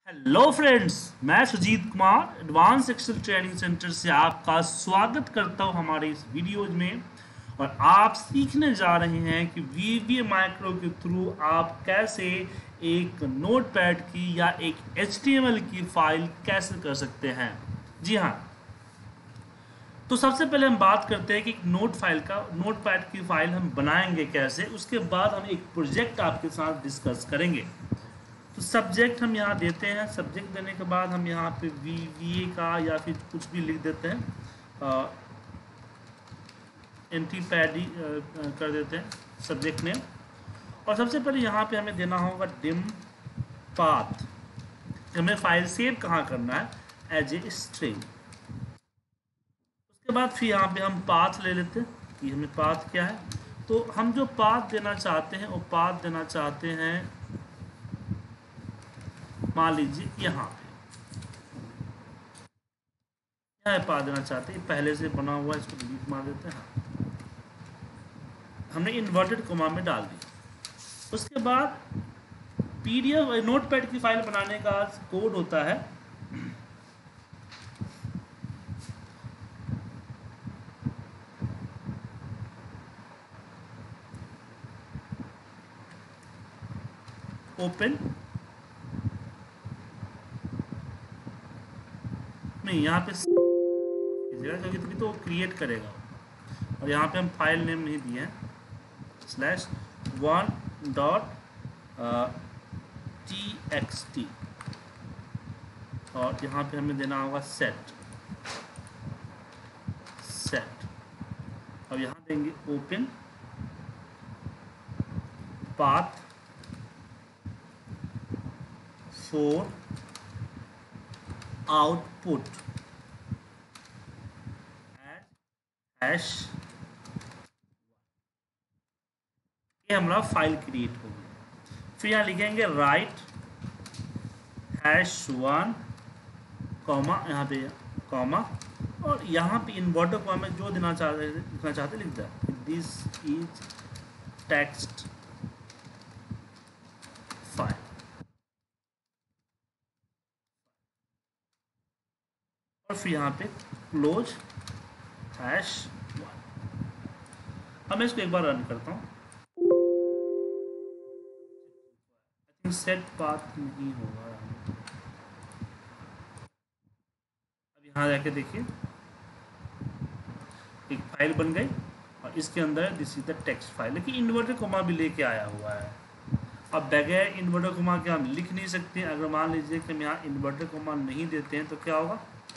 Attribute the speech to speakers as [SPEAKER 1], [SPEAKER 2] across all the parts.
[SPEAKER 1] Hello friends, मैं Sujit Kumar advance Excel training centre से आपका स्वागत करता हूं हमारे इस वीडियोज में। और आप सीखने जा रहे हैं कि वीवीए माइक्रो के थ्रू आप कैसे एक नोटपैड की या एक एचटीएमएल की फाइल कैसे कर सकते हैं। जी हाँ, तो सबसे पहले हम बात करते हैं कि एक नोटपैड की फाइल हम बनाएंगे कैसे। उसके बाद हम एक प्रोजेक्ट आपके साथ डिस्कस करेंगे। तो सब्जेक्ट हम यहाँ देते हैं। सब्जेक्ट देने के बाद हम यहाँ पे वी का या फिर कुछ भी लिख देते हैं, एंटी पैडी कर देते हैं सब्जेक्ट नेम। और सबसे पहले यहाँ पे हमें देना होगा डिम पाथ। हमें फाइल सेव कहाँ करना है, एज ए स्ट्रिंग। उसके बाद फिर यहाँ पे हम पाथ ले लेते हैं कि हमें पाथ क्या है। तो हम जो पाथ देना चाहते हैं वो पाथ देना चाहते हैं, मान लीजिए यहाँ पे क्या पा देना चाहते हैं, पहले से बना हुआ है, इसको डिलीट मार देते हैं। हाँ, हमने इन्वर्टेड कोमा में डाल दिया। उसके बाद पीडीएफ नोटपैड की फाइल बनाने का कोड होता है ओपन, नहीं यहाँ पे क्योंकि तभी तो क्रिएट करेगा। और यहाँ पे हम फाइल नेम नहीं दिए हैं, /1.txt। और यहाँ पे हमें देना होगा सेट। और यहाँ देंगे open path for output hash. ये हमारा फाइल क्रिएट हो गया। फिर यहाँ लिखेंगे राइट #1 कॉमा, यहाँ पे कॉमा, और यहाँ पे इन्वर्टर कॉमा में जो लिखना चाहते लिख दे। This is text file. और फिर यहाँ पे क्लोज #1। अब मैं इसको एक बार रन करता हूँ। सेट पाथ नहीं होगा। अब यहाँ जाके देखिए एक फाइल बन गई और इसके अंदर this is the text file, लेकिन इन्वर्टर कोमा भी लेके आया हुआ है। अब बगैर इन्वर्टर कोमा के हम लिख नहीं सकते। अगर मान लीजिए कि हम यहाँ इन्वर्टर कोमा नहीं देते हैं तो क्या होगा,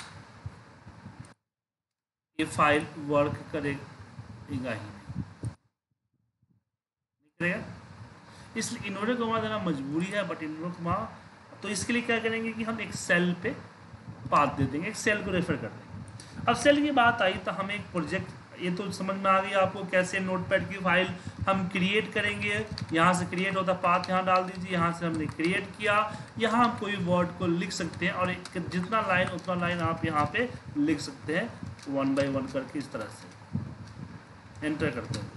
[SPEAKER 1] ये फाइल वर्क करेगा ही नहीं करेगा। इसलिए इन्वर्टर कोमा देना मजबूरी है, बट इन्वर्टर कोमा तो इसके लिए क्या करेंगे कि हम एक सेल पे पाथ दे देंगे, एक सेल को रेफर कर देंगे। अब सेल की बात आई तो हम एक प्रोजेक्ट, ये तो समझ में आ गई आपको कैसे नोटपैड की फाइल हम क्रिएट करेंगे। यहाँ से क्रिएट होता पाथ यहाँ डाल दीजिए, यहाँ से हमने क्रिएट किया। यहाँ हम कोई वर्ड को लिख सकते हैं और जितना लाइन उतना लाइन आप यहाँ पे लिख सकते हैं 1 by 1 करके, इस तरह से एंटर करते हैं।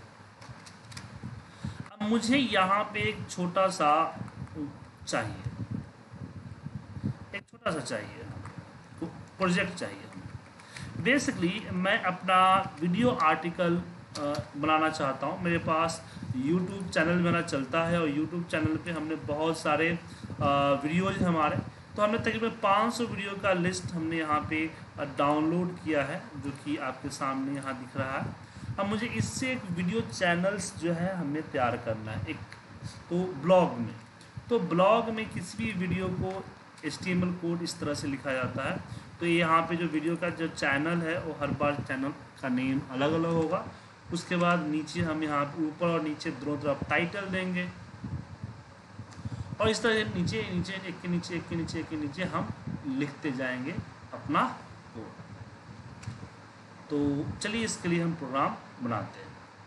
[SPEAKER 1] अब मुझे यहाँ पे एक छोटा सा चाहिए, प्रोजेक्ट चाहिए। बेसिकली मैं अपना वीडियो आर्टिकल बनाना चाहता हूँ। मेरे पास यूट्यूब चैनल मेरा चलता है और यूट्यूब चैनल पे हमने बहुत सारे वीडियोज हमारे, तो हमने तकरीबन 500 वीडियो का लिस्ट हमने यहाँ पे डाउनलोड किया है, जो कि आपके सामने यहाँ दिख रहा है। अब मुझे इससे एक वीडियो चैनल्स जो है हमें तैयार करना है एक, तो ब्लॉग में किसी भी वीडियो को HTML कोड इस तरह से लिखा जाता है। तो यहाँ पे जो वीडियो का जो चैनल है वो हर बार चैनल का नेम अलग अलग होगा। उसके बाद नीचे हम यहाँ ऊपर और नीचे दोनों तरफ टाइटल देंगे और इस तरह नीचे नीचे एक के नीचे एक के नीचे एक के नीचे हम लिखते जाएंगे अपना कोड। तो चलिए इसके लिए हम प्रोग्राम बनाते हैं।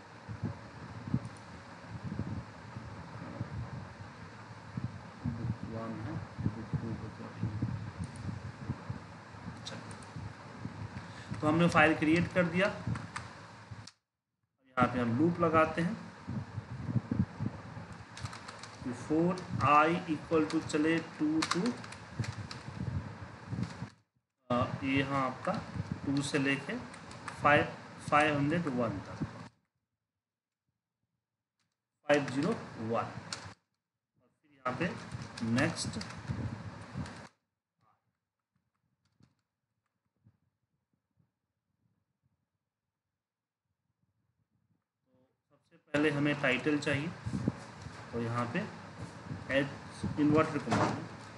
[SPEAKER 1] तो हमने फाइल क्रिएट कर दिया। यहाँ पे हम लूप लगाते हैं, बिफोर i इक्वल टू चले 2 to ये यहाँ आपका 2 से लेके 501 तक, 501। और फिर यहाँ पे नेक्स्ट, पहले हमें टाइटल चाहिए, तो यहाँ पे इन्वर्टर कॉमा,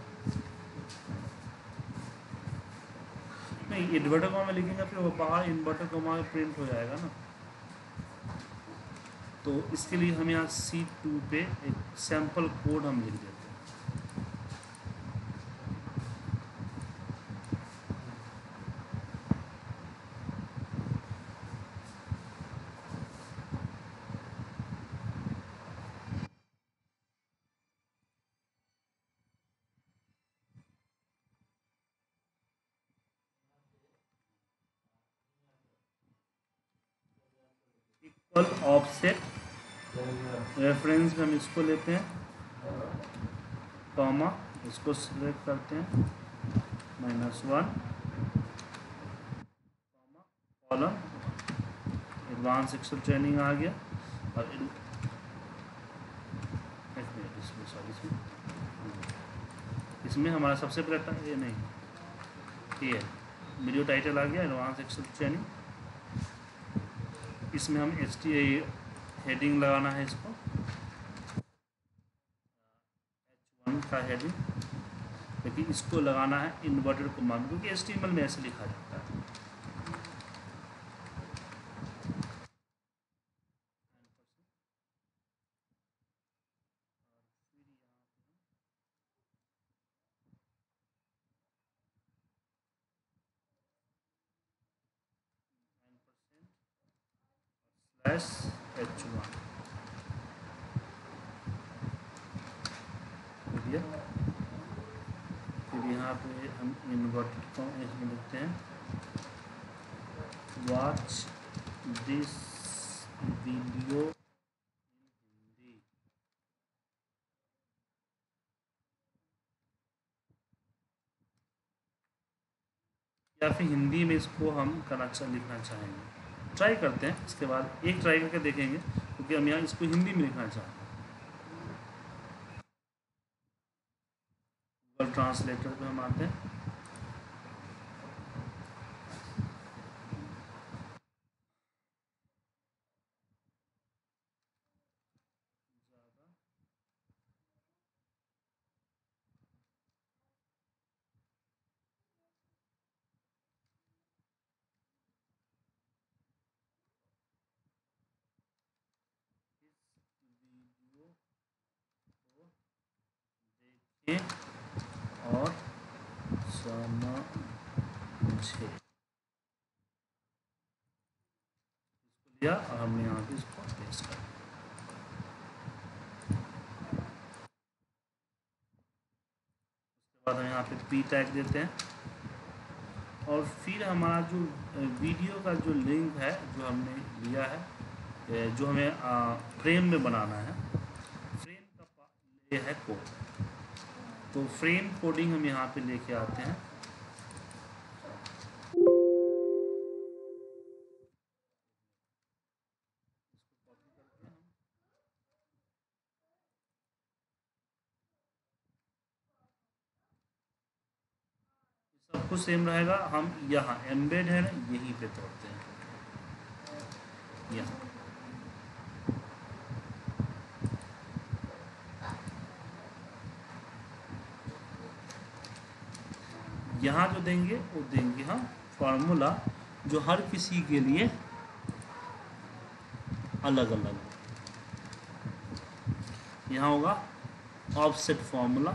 [SPEAKER 1] नहीं इन्वर्टर कॉमा में लिखेंगे फिर वो बाहर इन्वर्टर कॉमा में प्रिंट हो जाएगा ना। तो इसके लिए हम यहाँ C2 पे एक सैम्पल कोड हम लिख देते हैं। इक्वल ऑफसेट रेफरेंस में हम इसको लेते हैं, कॉमा इसको सिलेक्ट करते हैं, -1, कॉलम, एडवांस एक्सेल ट्रेनिंग आ गया। और इसमें हमारा सबसे पहले ये नहीं, ये वीडियो टाइटल आ गया, एडवांस एक्सेल ट्रेनिंग। इसमें हम हेडिंग लगाना है, इसको H1 का हेडिंग, क्योंकि इसको लगाना है इन्वर्टेड कॉमा, क्योंकि HTML में ऐसे लिखा जाता है। /H1 फिर यहाँ पे हम इन्वर्टेड को इसमें लिखते हैं, watch this video in Hindi. या फिर हिंदी में इसको हम लिखना चाहेंगे, ट्राई करते हैं। इसके बाद एक ट्राई करके देखेंगे, क्योंकि हम यहाँ इसको हिंदी में लिखना चाहते हैं। गूगल ट्रांसलेटर पे हम आते हैं, और समझे, इसको लिया और हमने यहाँ पे इसको पेस्ट कर दिया। उसके बाद हम यहाँ पे P टैग देते हैं, और फिर हमारा जो वीडियो का जो लिंक है जो हमने लिया है, जो हमें फ्रेम में बनाना है, फ्रेम का ये है कोड। तो फ्रेम कोडिंग हम यहाँ पे लेके आते हैं, सब कुछ सेम रहेगा। हम यहाँ एम्बेड है यहीं पे तोड़ते हैं, यहाँ यहाँ जो देंगे वो देंगे हम फार्मूला, जो हर किसी के लिए अलग अलग। यहाँ होगा ऑफसेट फार्मूला,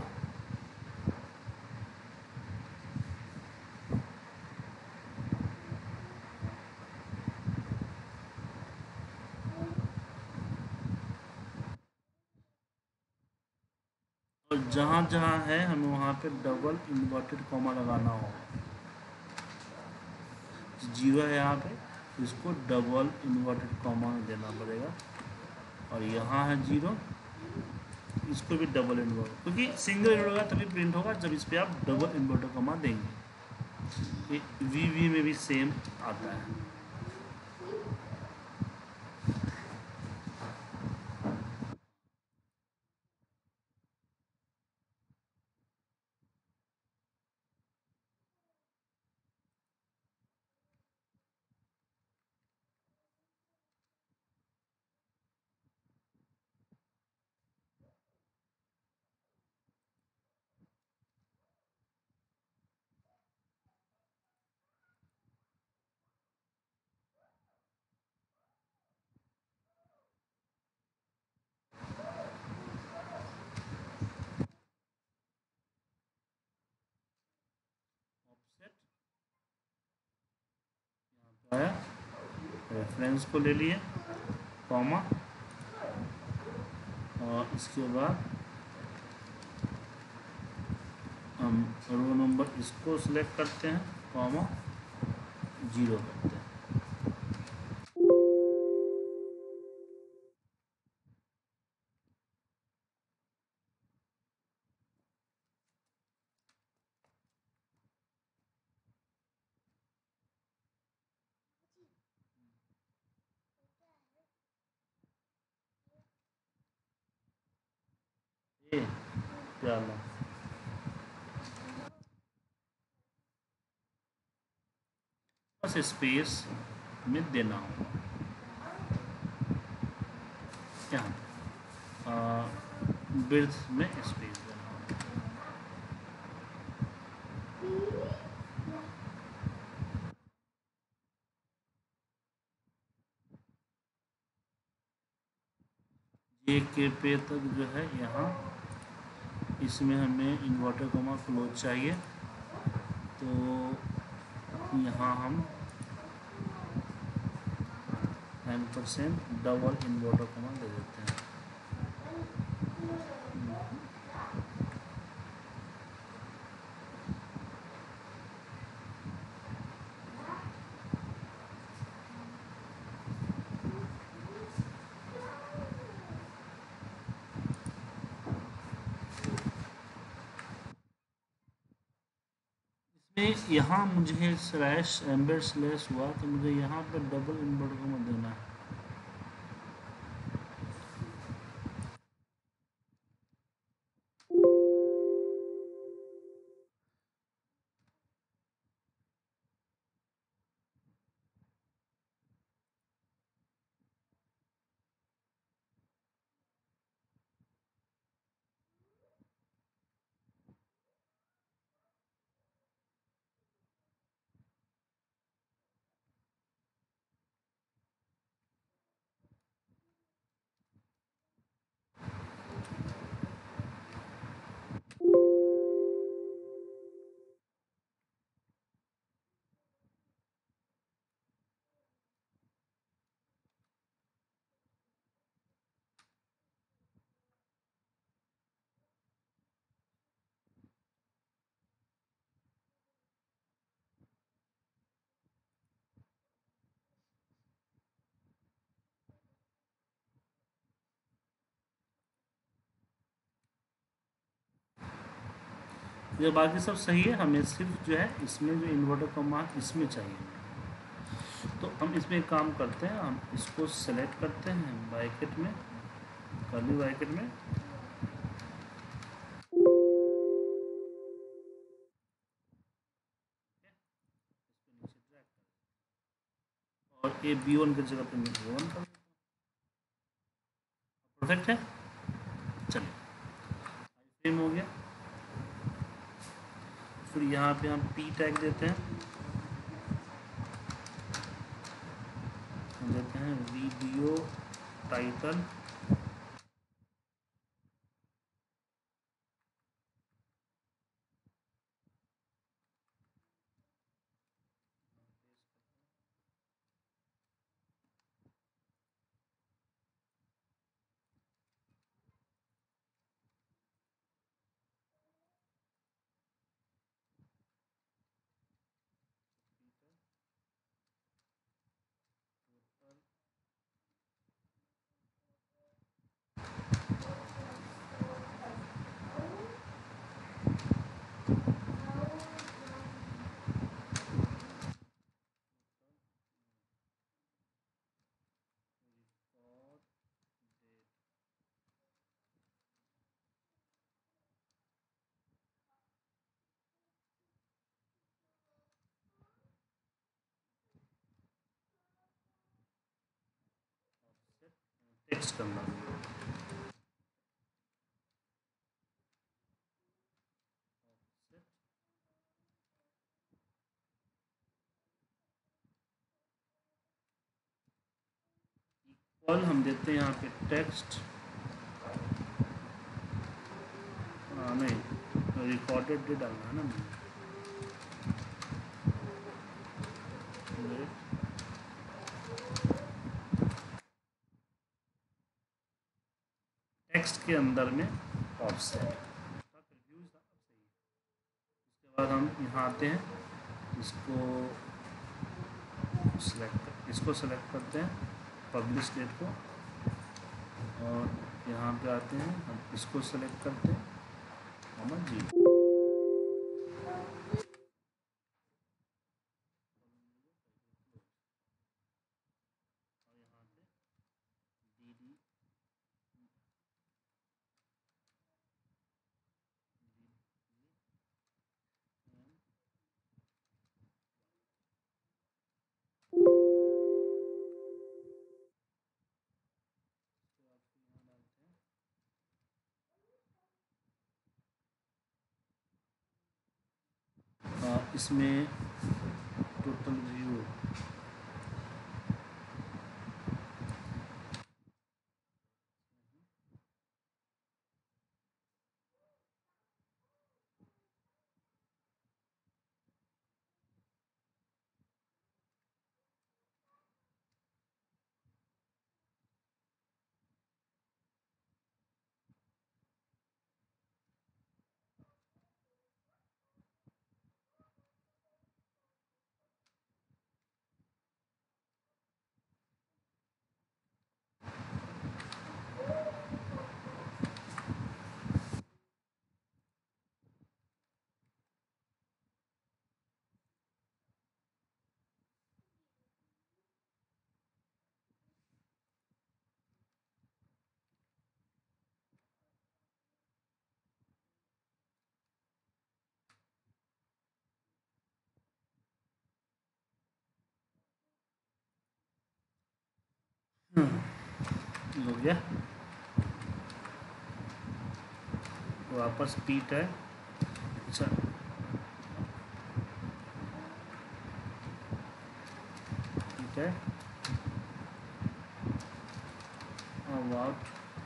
[SPEAKER 1] और जहाँ जहाँ है हमें वहाँ पे डबल इन्वर्टेड कॉमा लगाना होगा। 0 है यहाँ पे, इसको डबल इन्वर्टेड कॉमा देना पड़ेगा, और यहाँ है 0, इसको भी डबल इन्वर्ट, क्योंकि सिंगल इन्वर्ट होगा तभी प्रिंट होगा जब इस पर आप डबल इन्वर्टेड कॉमा देंगे। ये वी में भी सेम आता है। ऑफसेट आया, रेफरेंस को ले लिए, कॉमा, और इसके बाद हम रो नंबर इसको सिलेक्ट करते हैं, कॉमा 0 करते हैं। ये चलो, बस स्पेस में देना होगा क्या, ब्रेथ में स्पेस देना होगा। ये के पे तक जो है यहाँ, इसमें हमें इन्वर्टर कॉमा क्लोज चाहिए, तो यहाँ हम %, डबल इन्वर्टर कॉमा दे देते हैं। इसमें यहाँ मुझे स्लैश एम्बेड स्लैश हुआ, तो मुझे यहाँ पर डबल इन्वर्टर कॉमा देना है। ये बाकी सब सही है, हमें सिर्फ जो है इसमें जो इन्वर्टर कॉमा इसमें चाहिए। तो हम इसमें एक काम करते हैं, हम इसको सेलेक्ट करते हैं ब्रैकेट में, कर्ली ब्रैकेट में, और ये B1 की जगह पे मैं A1 कर देता हूँ। परफेक्ट है। चलिए, फ्रेम हो गया। फिर यहाँ पे हम P टैग देते हैं, देते हैं वीडियो टाइटल, टेक्स्ट के अंदर इक्वल हम देते हैं यहाँ पे टेक्स्ट, नहीं रिकॉर्डेड डे डालना है ना मुझे। टेक्स्ट के अंदर में ऑफसेट कंफ्यूज था, अब सही है। उसके बाद हम यहाँ आते हैं, इसको सेलेक्ट करते हैं पब्लिश डेट को, और यहाँ पे आते हैं हम इसको सेलेक्ट करते हैं कॉमा जी, और यहाँ पे डी डी इसमें टोटल व्यू हो गया। वापस पीट है, अच्छा पीट है अबाउट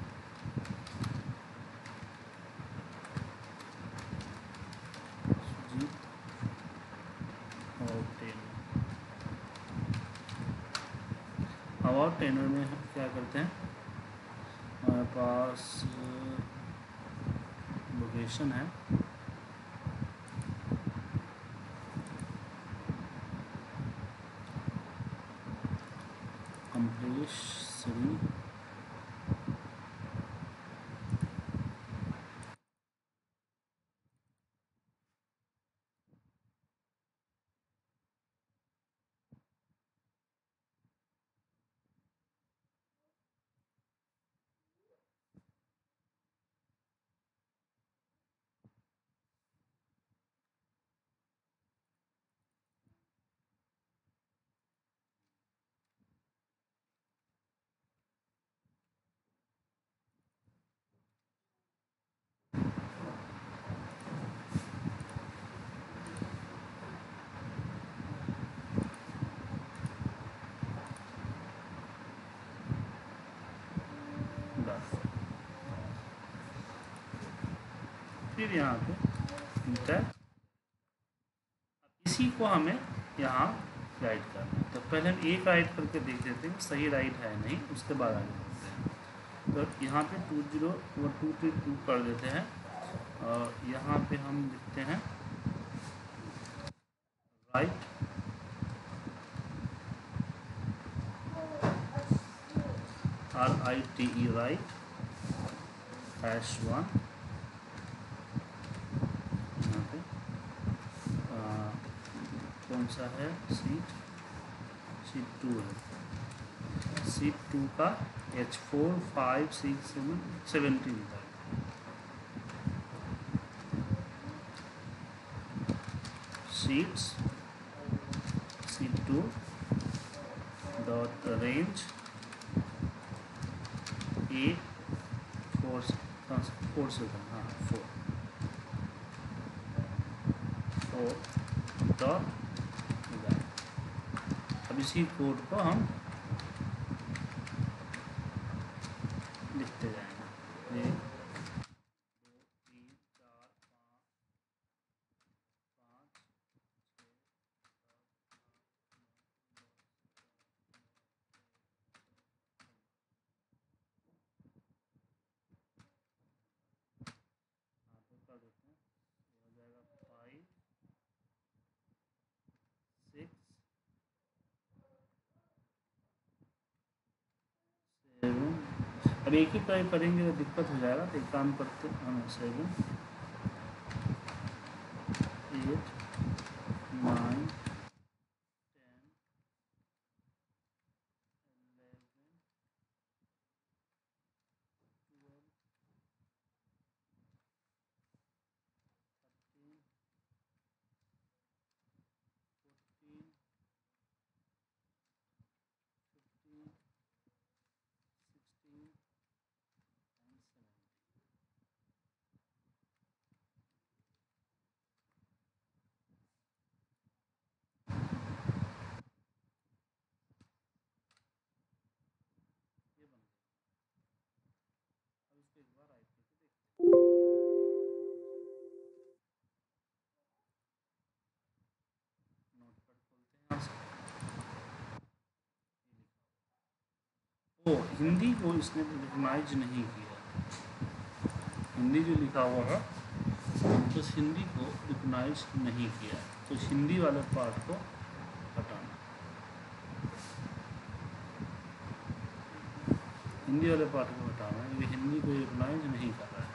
[SPEAKER 1] सुजीत और टेनर। अबाउट टेनर में हम क्या करते हैं, हमारे पास लोकेशन है, अम्बरीश श्री फिर यहाँ पे इंटर। इसी को हमें यहाँ राइट करना है, तो पहले हम एक राइट करके देख लेते हैं सही राइट है नहीं, उसके बाद आगे बढ़ते हैं। तो यहाँ पे 20 कर देते हैं, और यहाँ पे हम लिखते हैं राइट RITE राइट #1। यहाँ पे कौन सा है, सीट 2 है, सीट 2 का H4 5 6 7 17 था। Sheets sheet 2 dot range A 4 second, हाँ 4 डॉट मोबाइल। अब इसी कोड को हम लिखते जाएंगे। 1 2 3 4 5 कर देते हैं। ये हो जाएगा 5 6 7। अब एक ही टाइप करेंगे तो दिक्कत हो जाएगा, तो एक काम करते हैं हम 7 8 9 10 11 12 13 14 15 16 and 17। ये बन गया। अब इसको एक बार राइट करके देखते हैं। नोटपैड खोलते हैं यहाँ से। ओ, हिंदी को इसने रिकग्नाइज नहीं किया। हिंदी जो लिखा हुआ है उस हिंदी को रिकग्नाइज नहीं किया, तो हिंदी वाले पार्ट को हटाना। हिंदी वाले पार्ट को हटाना, ये हिंदी को रिकग्नाइज नहीं कर रहा है।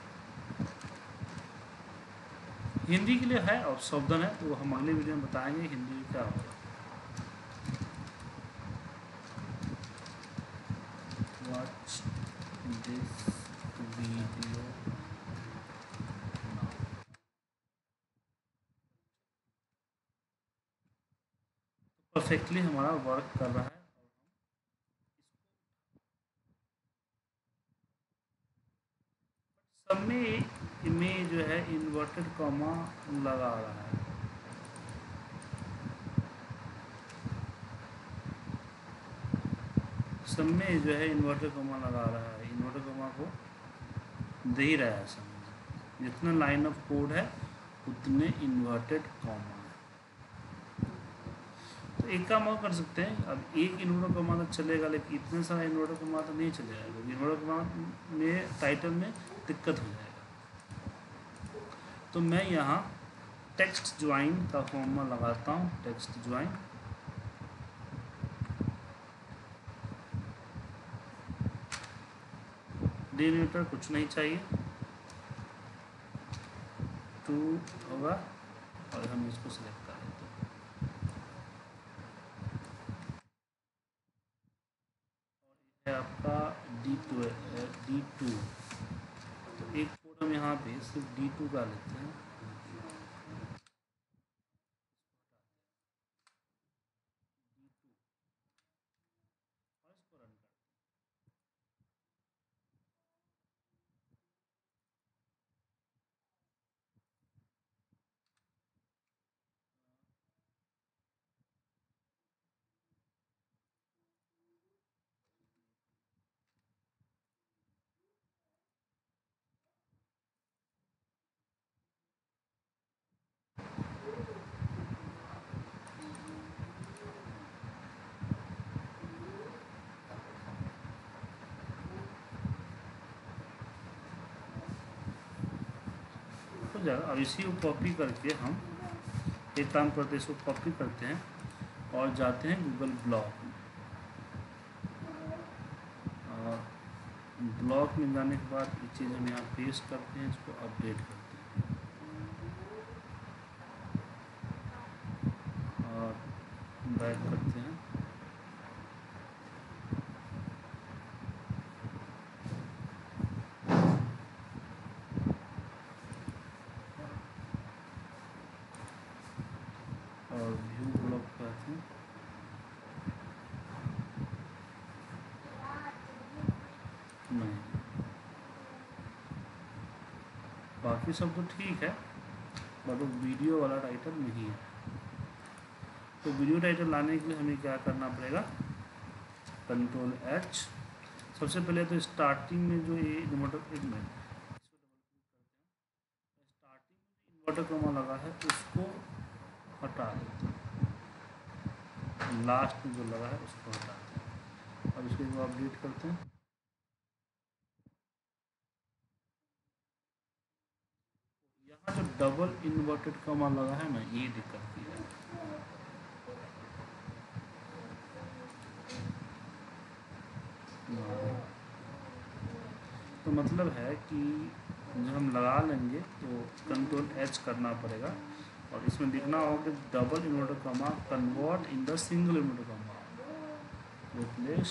[SPEAKER 1] हिंदी के लिए है और सावधान है, तो हम अगले वीडियो में बताएंगे हिंदी क्या होगा। Watch this video now. Perfectly हमारा वर्क कर रहा है। सब में जो है इन्वर्टेड कॉमा लगा रहा है। सब में जो है इन्वर्टेड कॉमा लगा रहा है। इन्वर्टेड कॉमा को दे ही रहा है समझ। जितना लाइन ऑफ कोड है उतने इन्वर्टेड कॉमा है। तो एक काम और कर सकते हैं, अब एक इन्वर्टेड कॉमा तो चलेगा, लेकिन इतने सारा इन्वर्टेड कॉमा तो नहीं चलेगा, क्योंकि इन्वर्टेड कॉमा में टाइटल में दिक्कत हो जाएगा। तो मैं यहाँ टेक्स्ट ज्वाइन का फॉर्मूला लगाता हूँ। टेक्स्ट ज्वाइन डिलीमीटर कुछ नहीं चाहिए, 2 होगा, और हम इसको सिलेक्ट कर लेते हैं। और ये है आपका D2। तो एक कोड हम यहाँ पे सिर्फ D2 का लेते हैं। D2 और इसको रन करते हैं। हो जाएगा। अब इसी को कॉपी करके हम एक काम करते हैं, इसको कॉपी करते हैं और जाते हैं गूगल ब्लॉक में। और ब्लॉक में जाने के बाद ये चीज़ हम यहाँ पेस्ट करते हैं, इसको अपडेट करते हैं और बैक करते हैं। और व्यू ब्लॉक करते हैं। नहीं बाकी सब तो ठीक है, बट वो वीडियो वाला टाइटल नहीं है। तो वीडियो टाइटल लाने के लिए हमें क्या करना पड़ेगा, कंट्रोल एच। सबसे पहले तो स्टार्टिंग में जो ये इन्वर्टर, एक मिनट, स्टार्टिंग में इन्वर्टर कॉमा लगा है उसको हटा देते हैं, लास्ट में जो लगा है उसको हटा देते हैं। अब इसको अपडेट करते हैं। यहाँ जो डबल इन्वर्टेड कॉमा लगा है ना, ये दिक्कत की है। तो मतलब है कि जब हम लगा लेंगे तो कंट्रोल एच करना पड़ेगा और इसमें लिखना होगा कि double inverted comma convert in the single inverted comma replace.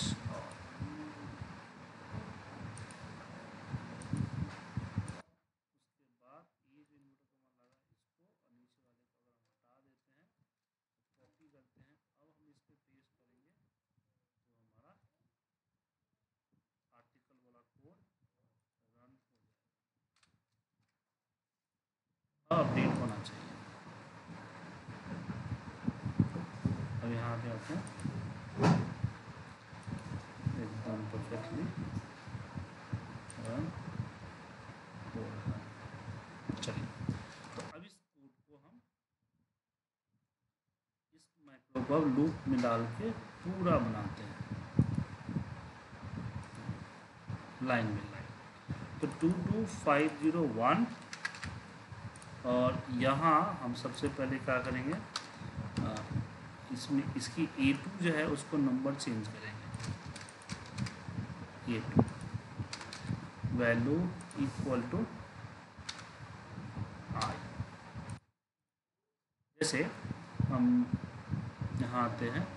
[SPEAKER 1] उसके बाद ये जो इन्वर्टर कॉमा लगा इसको और नीचे वाले को अगर हम हटा देते हैं, कॉपी करते हैं, अब हम इस पर पेस्ट करेंगे तो हमारा आर्टिकल वाला कोड रन हो जाएगा। अपडेट होना चाहिए। अब यहाँ पे आते हैं, एकदम परफेक्टली रन हो रहा है। चलिए, तो अब इस कोड को हम इस माइक्रो बब लूप में डाल के पूरा बनाते हैं, लाइन में लाइन। तो 22501 और यहाँ हम सबसे पहले क्या करेंगे, इसमें इसकी A2 जो है उसको नंबर चेंज करेंगे, A2 value equal to I। जैसे हम यहाँ आते हैं,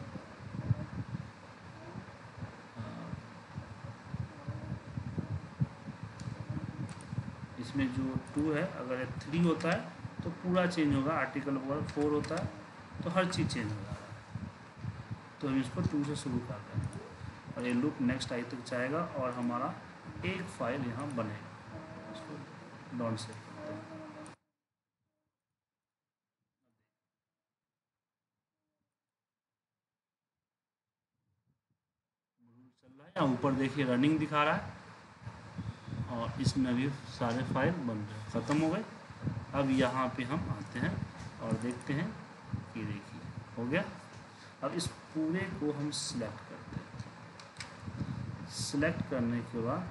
[SPEAKER 1] इसमें जो 2 है अगर 3 होता है तो पूरा चेंज होगा, आर्टिकल नंबर 4 होता है तो हर चीज़ चेंज हो जा रहा है। तो हम इसको 2 से शुरू कर रहे हैं और ये लूप नेक्स्ट आई तक जाएगा और हमारा एक फाइल यहाँ बनेगा। इसको डॉट सेव करते हैं। चल रहा है यहाँ ऊपर देखिए रनिंग दिखा रहा है और इसमें अभी सारे फाइल बन रहे हैं, ख़त्म हो गए। अब यहाँ पे हम आते हैं और देखते हैं कि देखिए हो गया। अब इस पूरे को हम सिलेक्ट करते हैं, सिलेक्ट करने के बाद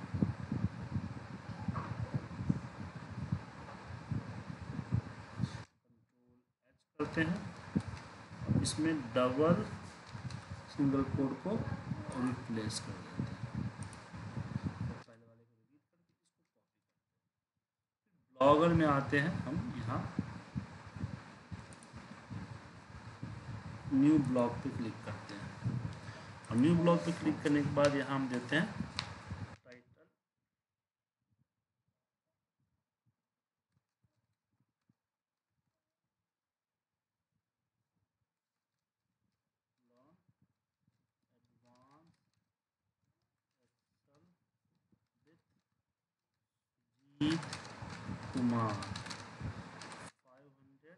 [SPEAKER 1] कंट्रोल एच करते हैं, इसमें डबल सिंगल कोड को रिप्लेस कर देते हैं, पहले वाले को डिलीट करके इसको कॉपी करते हैं। ब्लॉगर में आते हैं हम, यहाँ न्यू ब्लॉग पे क्लिक करते हैं और न्यू ब्लॉग पे क्लिक करने के बाद यहाँ हम देते हैं title, advance excel with Jeet Kumar 500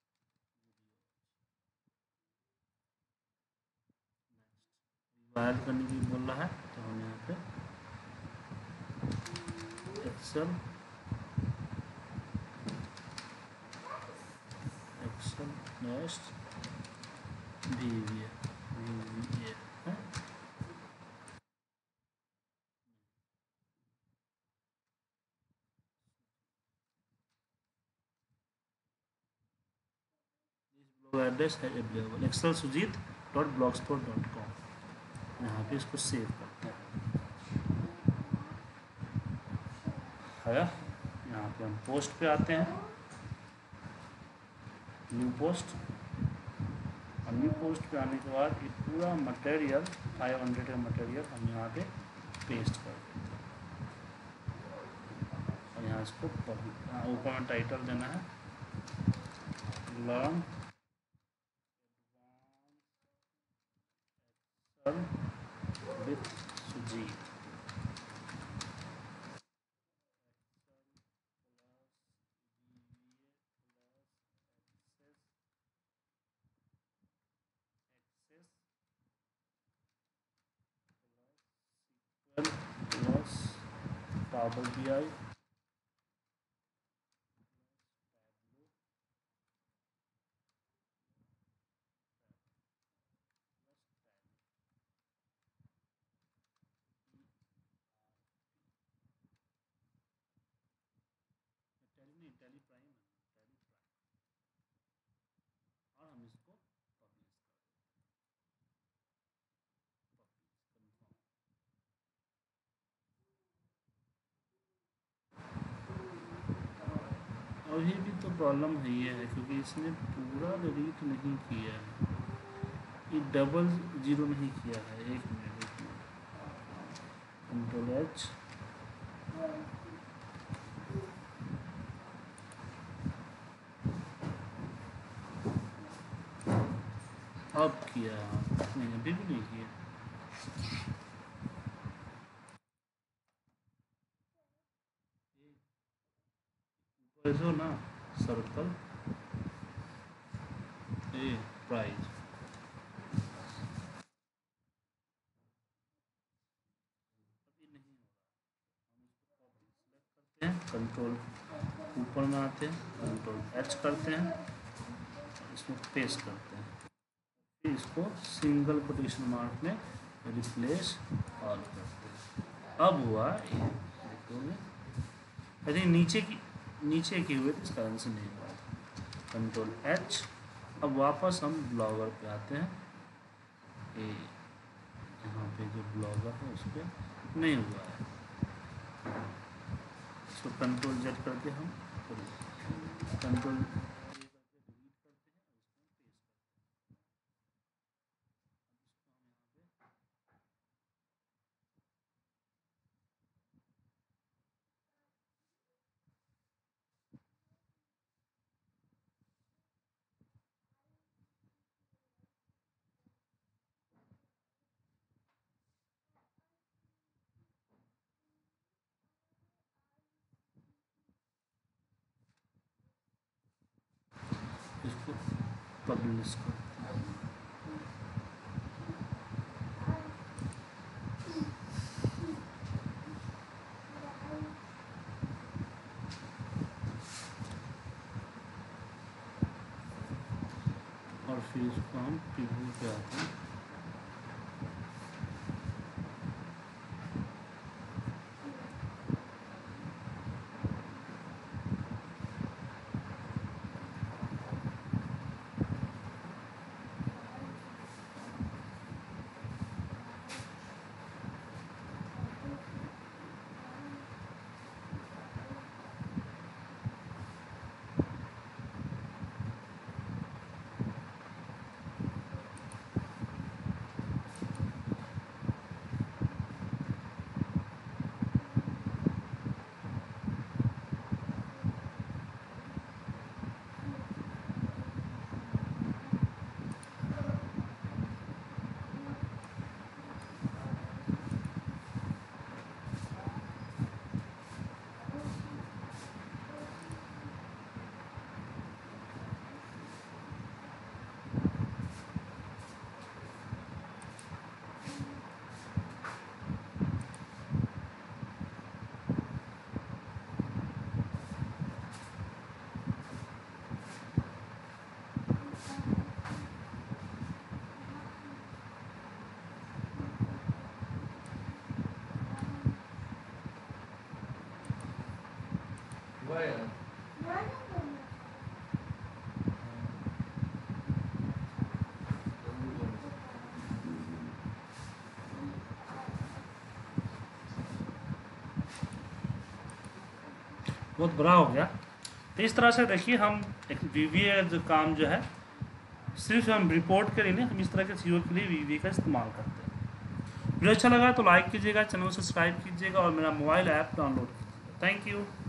[SPEAKER 1] वायर करने की बोल रहा है, तो हम यहाँ पे एक्सेल नेक्स्ट VBA है। एड्रेस है अवेलेबल excelsujeet.blogspot.com। यहाँ पे इसको सेव करते हैं है। यहाँ पे हम पोस्ट पे आते हैं, न्यू पोस्ट, और न्यू पोस्ट पे आने के बाद ये पूरा मटेरियल 500 का मटेरियल हम यहाँ पे पेस्ट कर देते हैं और यहाँ इसको ऊपर में टाइटल देना है learn with Sujeet. Power BI, tally prime है, टैली प्राइम, और हम इसको पब्लिश कर दें। और ये भी तो प्रॉब्लम है, ये है क्योंकि इसने पूरा डिलीट नहीं किया है, ये डबल जीरो नहीं किया है। एक मिनट Ctrl H, अब किया नहीं, अभी भी नहीं किया। जो ना सर्कल ए प्राइस, अभी नहीं हो रहा, हम इसको कॉपी सेलेक्ट करते हैं, कंट्रोल ऊपर में आते हैं, Ctrl H करते हैं, इसमें पेस्ट करते हैं, फिर इसको सिंगल कोटेशन मार्क में रिप्लेस ऑल करते हैं। अब हुआ ये, यदि नीचे की हुए तो इस कारण से नहीं हुआ था। Ctrl H, अब वापस हम ब्लॉगर पे आते हैं, ये यहाँ पे जो ब्लॉगर है उस पर नहीं हुआ है, इसको Ctrl Z करके हम Ctrl इसको पब्लिश करते हैं। और फिर इसको हम प्रीव्यू पे आते हैं, बहुत बुरा हो गया। तो इस तरह से देखिए, हम एक VBA जो काम जो है सिर्फ हम रिपोर्ट के लिए नहीं, हम इस तरह के चीज़ों के लिए VBA का इस्तेमाल करते हैं। वीडियो अच्छा लगा तो लाइक कीजिएगा, चैनल को सब्सक्राइब कीजिएगा और मेरा मोबाइल ऐप डाउनलोड कीजिएगा। Thank you.